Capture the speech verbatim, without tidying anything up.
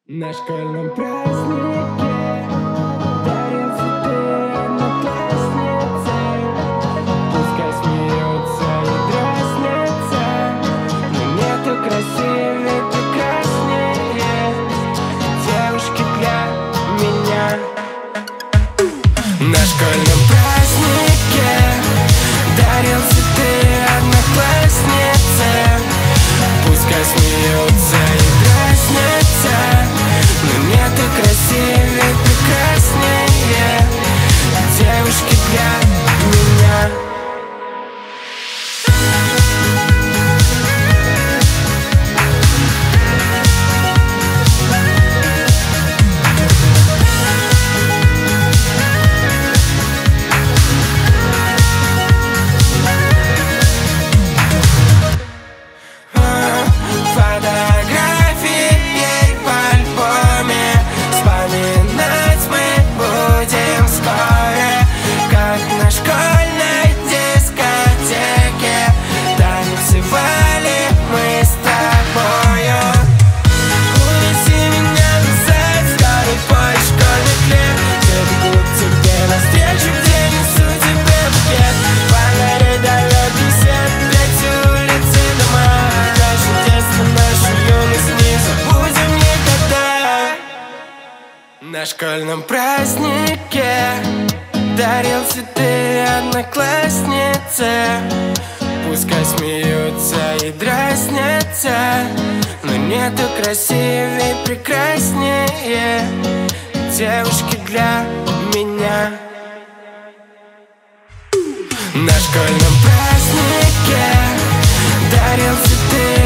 На школьном празднике дарил цветы однокласснице. Пускай смеются и дразнятся, но нету красивей, прекраснее девушки для меня. На школьном празднике дарил цветы однокласснице. Пускай смеются и дразнятся, но нету красивей, прекраснее девушки для меня. На школьном празднике дарил цветы однокласснице. Пускай смеются и дразнятся, но нету красивей, прекраснее девушки для меня. На школьном празднике дарил цветы